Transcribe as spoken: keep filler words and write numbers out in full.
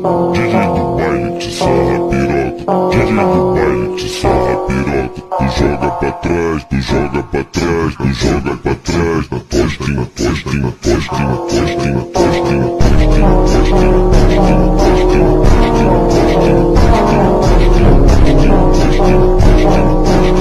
D J do baile te sarra piroca, D J do baile te sarra piroca. Tu joga pra trás, tu joga pra trás, tu joga pra trás, na tostinha, tostinha, tostinha, tostinha.